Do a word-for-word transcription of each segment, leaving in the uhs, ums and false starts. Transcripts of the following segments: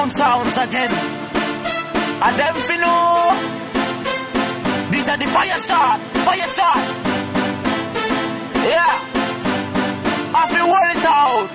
sound sounds again. And them fi know these are the fire shot, fire shot. Yeah, I feel hold it out,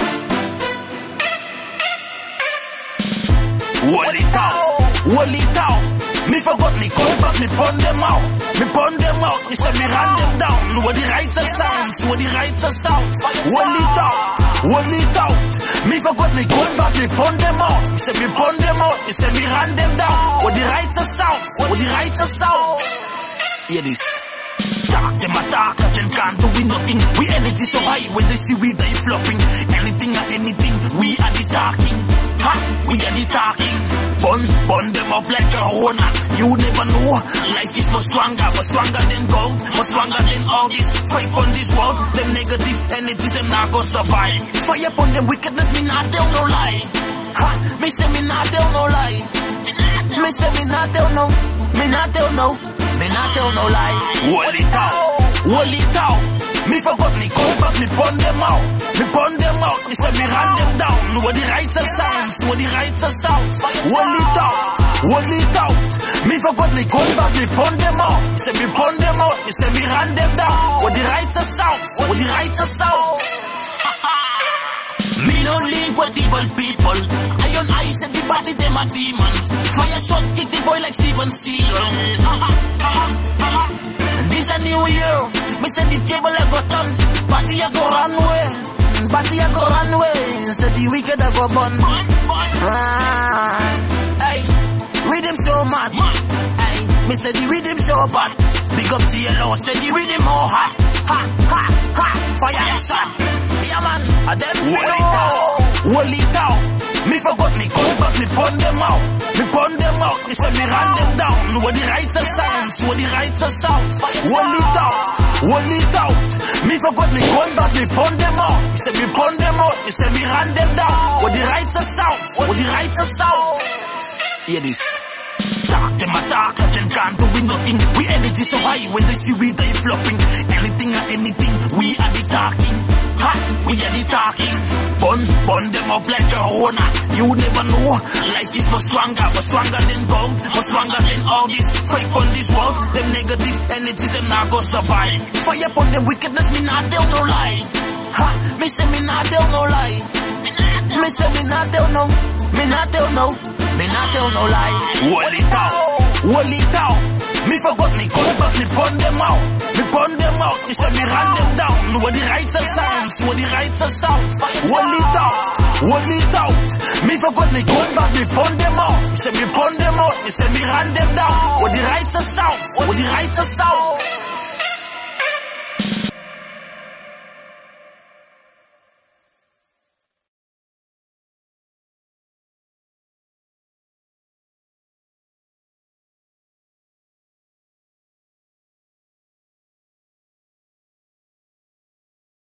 hold it out, hold it out. Me forgot me come back, me burn them out, me burn them out. Me say me run them down. What the rights are sounds, what the rights are sounds. Hold it out, hold it out. Me forgot me come back, me burn them out. Me say me burn them out. Me say me run them down. What the rights are sounds, what the rights are sounds. Hear this. Talk them attack, them can't do we nothing. We energy so high when they see we die flopping. Anything or anything, we are the talking. Ha, we are the talking. Bun, bun them up like a owner. You never know. Life is much stronger, much stronger than gold, much stronger than all this. Fight on this world. Them negative energies, them not gonna survive. Fire upon them wickedness, me not tell no lie. Ha, me say me not tell no lie. Me say me not tell no. Me not tell no. Me not tell no lie. Hold it out, hold it out. Me forgot me come back, me burn them out. Me burn them out. Me say me run them down. What the rights are sounds, what the rights are sounds. Hold it out, hold it out. Me forgot me come back, me burn them out. Me say me burn them out. Me say me run them down. What the rights are sounds, what the rights are sounds. Me no link with evil people. Iron eyes and the body them a demon. Fire shot kick the boy like Steven Seagal. This a new year. Me say the table a go turn. Party a go run way. Party a go run way. Say the wicked a go burn. Ah, hey, rhythm so mad. Hey, me say the rhythm so bad. Big up T L O. Say the rhythm more hot. Ha ha ha. Fire shot. Yeah man, a them hold it out, hold it out. Me forgot me come back, me burn them out, me burn them out. Me say me run them down. What the rights are sounds, what the rights are sounds. Hold it out, hold it out. Me forgot me come back, me burn them out. Me say me burn them out. Me say me run them down. What the rights are sounds, what the rights are sounds. Hear this. Talk them attack, them can't do we nothing. We energy so high when they see we die flopping. Anything or anything, we are the talking. Ha, we are the talking. Bun, bun them up like a owner. You never know. Life is much stronger, much stronger than gold, much stronger than all this. Fight on this world. Them negative energies, them not gonna survive. Fire upon them wickedness, me not tell no lie. Ha, me say me not tell no lie. Me say me not tell no. Me not tell no. Me not tell no lie. Hold it out, hold it out. Me forgot me come back, me burn them out. Me burn them out. Me say me run them down. What the rights are sounds, what the rights are sounds. Hold it out, hold it out. Me forgot me come back, me burn them out. Me say me burn them out. Me say me run them down. What the rights are sounds, what the rights are sounds.